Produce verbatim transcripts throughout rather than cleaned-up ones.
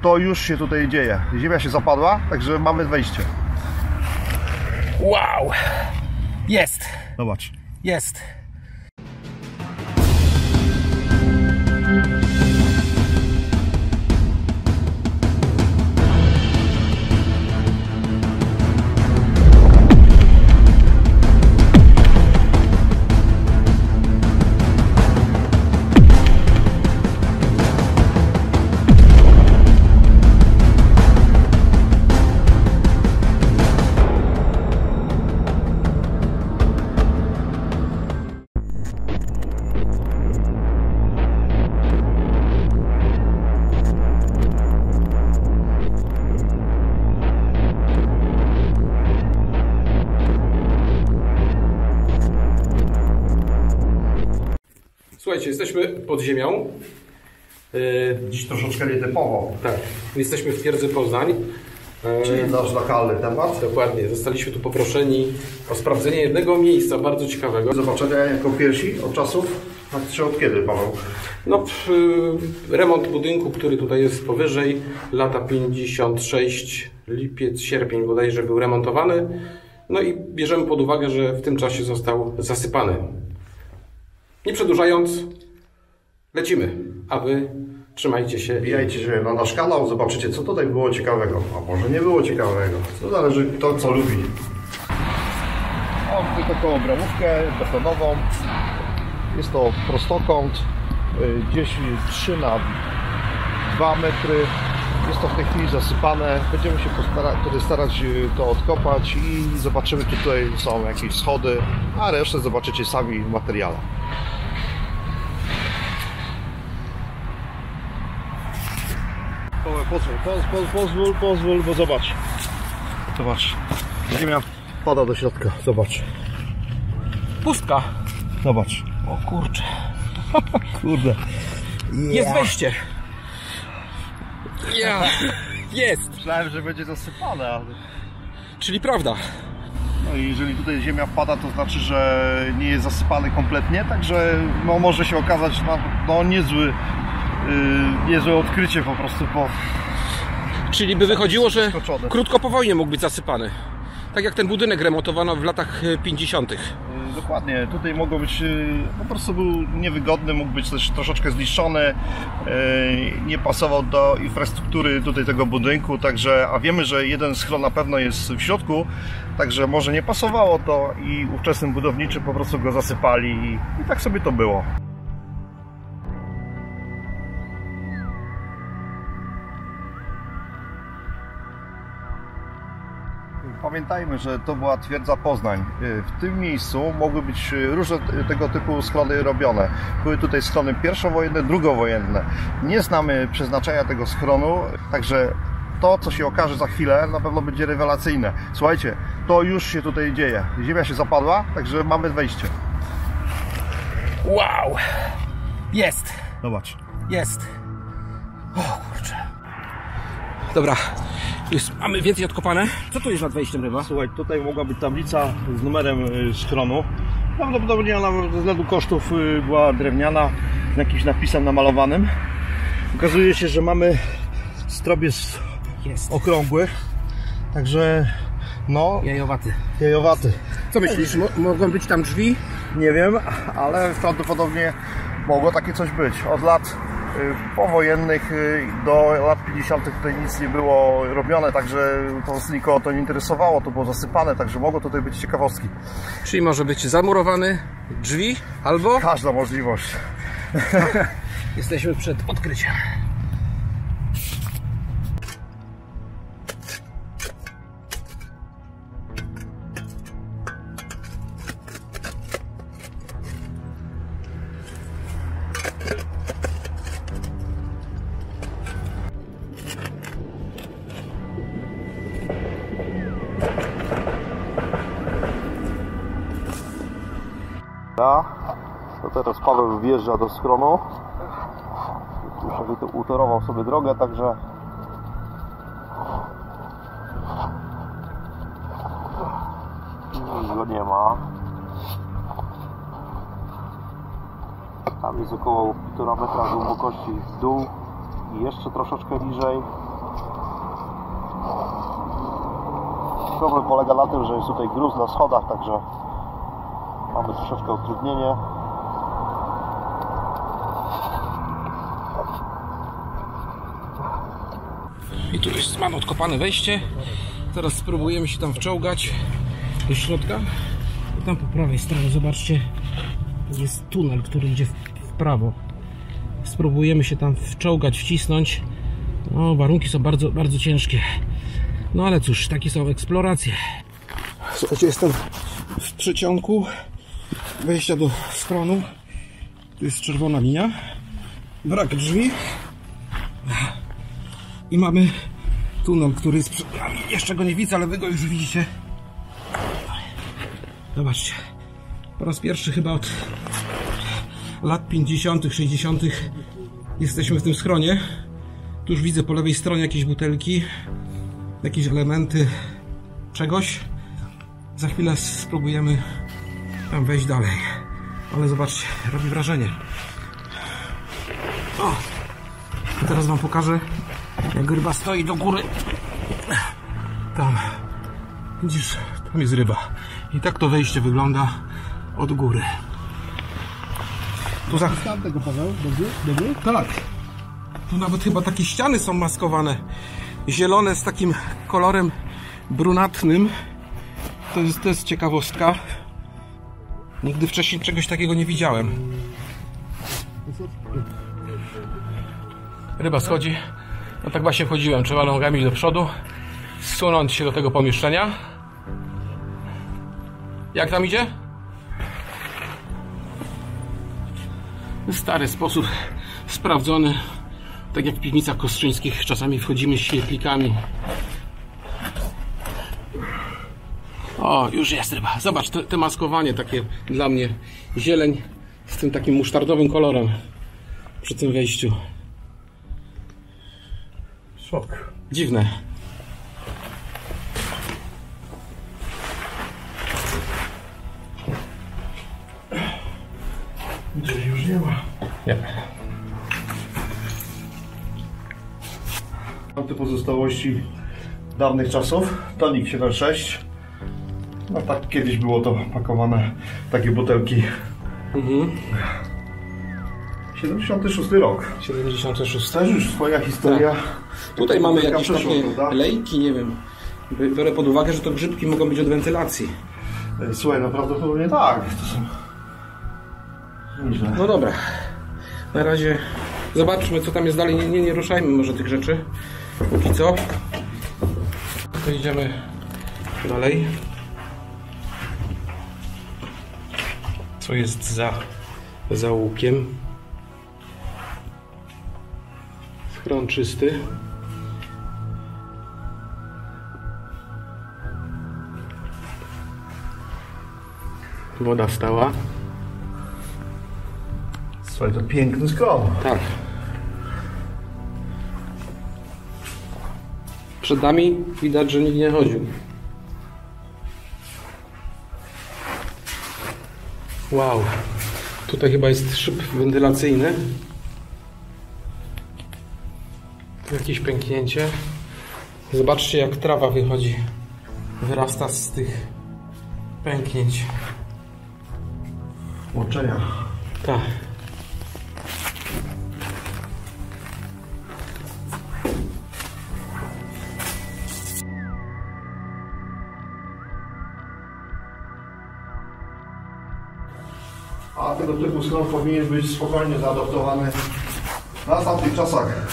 to już się tutaj dzieje. Ziemia się zapadła, także mamy wejście. Wow! Jest! Zobacz. Jest! Słuchajcie, jesteśmy pod ziemią. Dziś troszeczkę nietypowo. Tak, jesteśmy w twierdzy Poznań. Czyli nasz lokalny temat. Dokładnie, zostaliśmy tu poproszeni o sprawdzenie jednego miejsca bardzo ciekawego. Zobaczenia jako pierwsi od czasów, czy od kiedy, Paweł? No, remont budynku, który tutaj jest powyżej, lata pięćdziesiąt sześć, lipiec, sierpień bodajże był remontowany. No i bierzemy pod uwagę, że w tym czasie został zasypany. Nie przedłużając, lecimy, a wy trzymajcie się. Wbijajcie się na nasz kanał, zobaczycie, co tutaj było ciekawego, a może nie było ciekawego. To zależy kto co lubi. Mam tutaj taką bramówkę betonową. Jest to prostokąt, gdzieś trzy na dwa metry. Jest to w tej chwili zasypane. Będziemy się postarać, starać to odkopać i zobaczymy, czy tutaj są jakieś schody, a resztę zobaczycie sami w materiale. Pozwól, pozwól, pozwól, pozwól, bo zobacz. Zobacz. Ziemia pada do środka, zobacz. Pustka. Zobacz. O kurczę. Kurde. Yeah. Jest wejście. Yeah. Jest. Myślałem, że będzie zasypane, ale... Czyli prawda. No i jeżeli tutaj ziemia wpada, to znaczy, że nie jest zasypany kompletnie, także no, może się okazać no, no niezły, yy, niezłe odkrycie po prostu, bo... Czyli by wychodziło, że skoczone. Krótko po wojnie mógł być zasypany. Tak jak ten budynek remontowano w latach pięćdziesiątych. Yy, dokładnie, tutaj mogło być, yy, po prostu był niewygodny, mógł być też troszeczkę zniszczony, yy, nie pasował do infrastruktury tutaj tego budynku, także, a wiemy, że jeden schron na pewno jest w środku, także może nie pasowało to i ówczesnym budowniczy po prostu go zasypali i, i tak sobie to było. Pamiętajmy, że to była twierdza Poznań. W tym miejscu mogły być różne tego typu schrony robione. Były tutaj schrony pierwszowojenne, drugowojenne. Nie znamy przeznaczenia tego schronu, także to, co się okaże za chwilę, na pewno będzie rewelacyjne. Słuchajcie, to już się tutaj dzieje. Ziemia się zapadła, także mamy wejście. Wow! Jest! Zobacz. Jest! O kurczę. Dobra, jest, mamy więcej odkopane. Co tu jest nad wejściem, ryba? Słuchaj, tutaj mogła być tablica z numerem schronu. Prawdopodobnie ona ze względu kosztów była drewniana, z jakimś napisem namalowanym. Okazuje się, że mamy strobiec Jest. okrągły, także no... Jajowaty. Jajowaty. Co myślisz, mo mogą być tam drzwi? Nie wiem, ale prawdopodobnie mogło takie coś być. Od lat powojennych do lat pięćdziesiątych tutaj nic nie było robione, także po prostu nikogo to nie interesowało, to było zasypane, także mogło tutaj być ciekawostki. Czyli może być zamurowany drzwi, albo... Każda możliwość. Jesteśmy przed odkryciem. To teraz Paweł wjeżdża do schronu. Już utorował sobie drogę, także nic go nie ma. Tam jest około półtora metra głębokości w dół i jeszcze troszeczkę niżej. problem polega na tym, że jest tutaj gruz na schodach, także mamy troszeczkę utrudnienie. I tu już mamy odkopane wejście. Teraz spróbujemy się tam wczołgać do środka. I tam po prawej stronie, zobaczcie, jest tunel, który idzie w prawo. Spróbujemy się tam wczołgać, wcisnąć. No, warunki są bardzo, bardzo ciężkie. No ale cóż, takie są eksploracje. Słuchajcie, jestem w przeciągu wejścia do schronu. Tu jest czerwona linia. Brak drzwi. I mamy tunel, który jest przed nami. Jeszcze go nie widzę, ale wy go już widzicie. Zobaczcie. Po raz pierwszy chyba od lat pięćdziesiątych, sześćdziesiątych jesteśmy w tym schronie. Tu już widzę po lewej stronie jakieś butelki, jakieś elementy czegoś. Za chwilę spróbujemy tam wejść dalej. Ale zobaczcie, robi wrażenie. O! I teraz wam pokażę, jak ryba stoi do góry. Tam. Widzisz, tam jest ryba. I tak to wejście wygląda od góry. Tu za... Tam tego, Paweł? Dobry? Dobry? Tak. Tu nawet chyba takie ściany są maskowane. Zielone z takim kolorem brunatnym. To jest, to jest ciekawostka. Nigdy wcześniej czegoś takiego nie widziałem. Ryba schodzi. No tak właśnie wchodziłem. Trzeba nogami do przodu. Zsunąć się do tego pomieszczenia. Jak tam idzie? Stary sposób, sprawdzony. Tak jak w piwnicach kostrzyńskich czasami wchodzimy z świetlikami. O, już jest ryba. Zobacz, te, te maskowanie takie dla mnie. Zieleń z tym takim musztardowym kolorem przy tym wejściu. Szok. Dziwne. Gdzie już nie ma. Nie. Mam te pozostałości dawnych czasów. Tonik siedem sześć. No tak kiedyś było to pakowane, takie butelki. Mhm. siedemdziesiąty szósty rok. siedemdziesiąty szósty. Też już swoja historia. Tak. Tutaj mamy Taka jakieś przeszła, takie prawda? lejki, nie wiem. Biorę pod uwagę, że to grzybki mogą być od wentylacji. Słuchaj, no prawdopodobnie tak. To są... Nieźle. No dobra. Na razie zobaczmy, co tam jest dalej. Nie, nie, nie ruszajmy może tych rzeczy. Póki co. To idziemy dalej. Co jest za za łukiem? Schron czysty. Woda stała. Słuchaj, to piękny schron. Tak. Przed nami widać, że nikt nie chodził. Wow. Tutaj chyba jest szyb wentylacyjny. Tu jakieś pęknięcie. Zobaczcie, jak trawa wychodzi. Wyrasta z tych pęknięć. Łączenia. Tak. A tego typu schron powinien być spokojnie zaadoptowany na tamtych czasach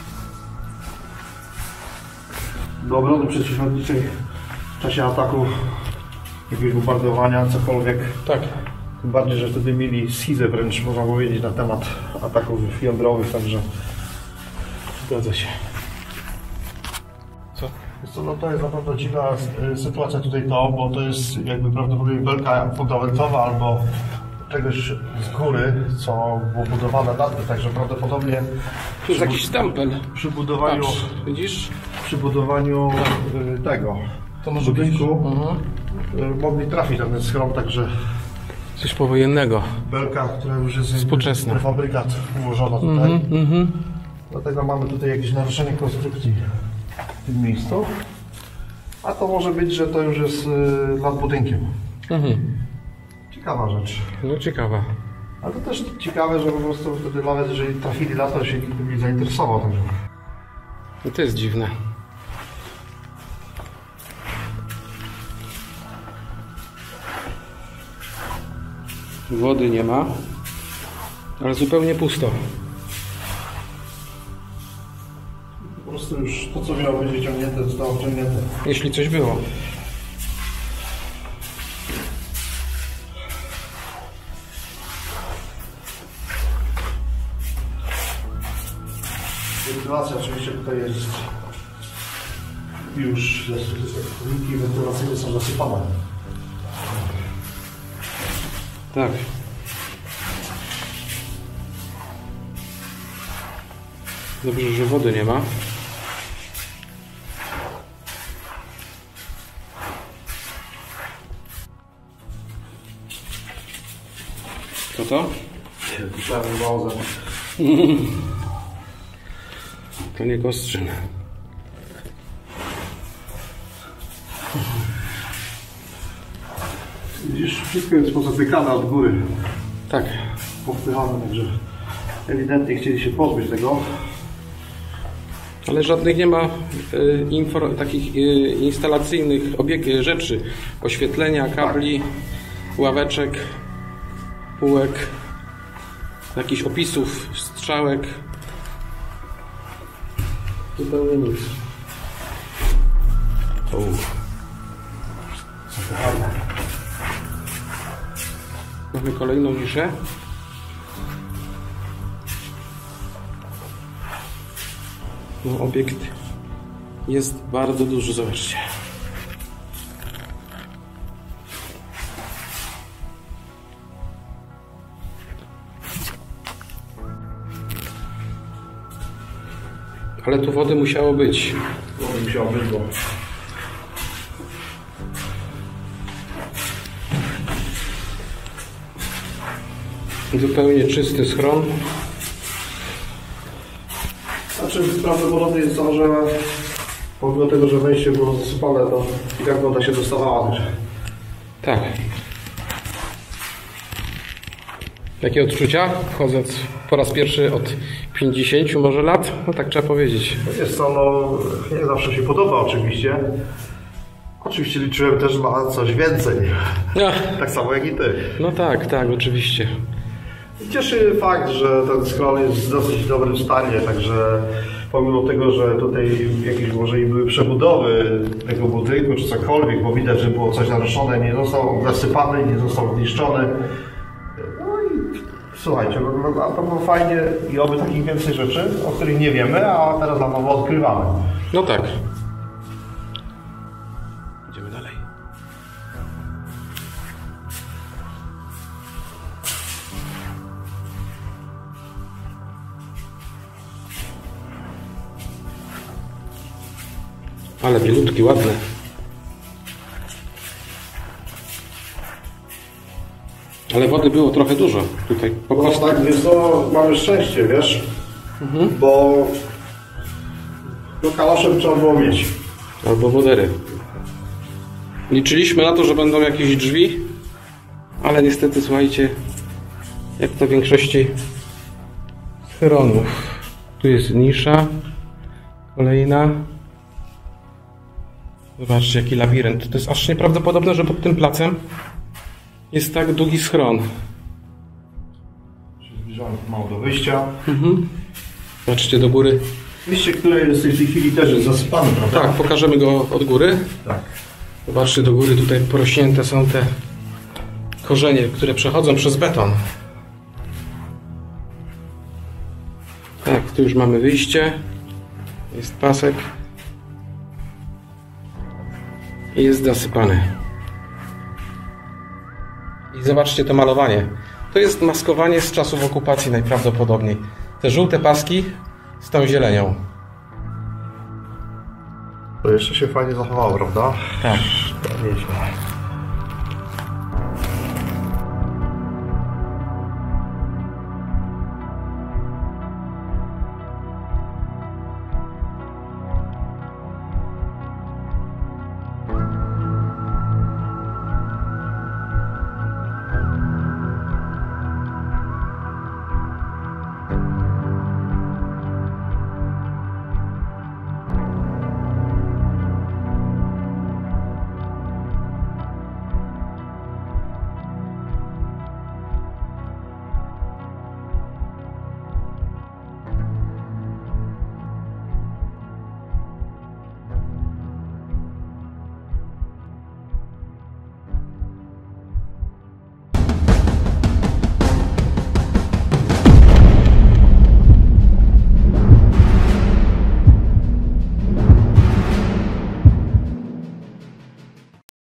do obrony przeciwlotniczej w czasie ataku, jakiegoś bombardowania, cokolwiek. Tak. Tym bardziej, że wtedy mieli schizę wręcz, można powiedzieć, na temat ataków jądrowych, także Zgadza się. Co? Wiesz co, no to jest naprawdę dziwna y, sytuacja tutaj to, bo to jest jakby prawdopodobnie belka fundamentowa albo czegoś z góry, co było budowane na tym, także prawdopodobnie Tu jest jakiś stempel. przy budowaniu, Patrz, widzisz? przy budowaniu y, tego To może być. budynku Mhm. y, mogli trafić na ten schron, także Coś powojennego. belka, która już jest Współczesna. prefabrykat ułożona tutaj. Mhm, mhm. Dlatego mamy tutaj jakieś naruszenie konstrukcji w tym miejscu. A to może być, że to już jest y, nad budynkiem. Mhm. Ciekawa rzecz. No ciekawa. Ale to też ciekawe, że po prostu wtedy nawet jeżeli trafili lata, się nikt tym nie zainteresował. Także. I to jest dziwne. Wody nie ma, ale zupełnie pusto. Po prostu już to, co miało być wyciągnięte, zostało wyciągnięte. Jeśli coś było. Wentylacja oczywiście tutaj jest już, linki wentylacyjne są zasypane. Tak. Dobrze, że wody nie ma. Co to? Czarny wązem. To nie kostrzyn. Widzisz, wszystko jest pozatykane od góry. Tak. Powpychane, także ewidentnie chcieli się pozbyć tego. Ale żadnych nie ma y, infor, takich y, instalacyjnych obiekt, rzeczy. Oświetlenia, kabli, ławeczek, półek, jakichś opisów, strzałek. Zupełnie nic. Mamy kolejną niszę. No, obiekt jest bardzo duży, zobaczcie. Ale tu wody musiało być. Wody musiało być, bo Zupełnie czysty schron. Znaczy prawdopodobnie jest to, że pomimo tego, że wejście było zasypane, to i tak woda się dostawała. Tak. Jakie odczucia? Wchodząc po raz pierwszy od pięćdziesięciu może lat? No tak trzeba powiedzieć. Jest to, no, nie zawsze się podoba oczywiście. Oczywiście liczyłem też na coś więcej. No, Tak samo jak i ty. no tak, tak, oczywiście. Cieszy fakt, że ten schron jest w dosyć dobrym stanie, także pomimo tego, że tutaj jakieś może i były przebudowy tego budynku czy cokolwiek, bo widać, że było coś naruszone, nie został zasypany, nie został zniszczony. No i słuchajcie, no, no, to było fajnie i oby takich więcej rzeczy, o których nie wiemy, a teraz na nowo odkrywamy. No tak. Idziemy dalej. Ale bielutki, ładne. Ale wody było trochę dużo tutaj. Po No prostu. tak, więc to mamy szczęście, wiesz, mhm. bo no kaloszem trzeba było mieć. Albo wodery. Liczyliśmy na to, że będą jakieś drzwi, ale niestety, słuchajcie, jak to w większości schronów. Tu jest nisza, kolejna. Zobaczcie, jaki labirynt. To jest aż nieprawdopodobne, że pod tym placem jest tak długi schron. Zbliżamy mało do wyjścia. Mhm. Zobaczcie do góry. Wyjście, które jest w tej chwili też jest zasypane, prawda? Tak, pokażemy go od góry. Tak. Zobaczcie, do góry tutaj porośnięte są te korzenie, które przechodzą przez beton. Tak, tu już mamy wyjście. Jest pasek. I jest zasypany. I zobaczcie to malowanie. To jest maskowanie z czasów okupacji najprawdopodobniej. Te żółte paski z tą zielenią. To jeszcze się fajnie zachowało, prawda? Tak. Nieźle.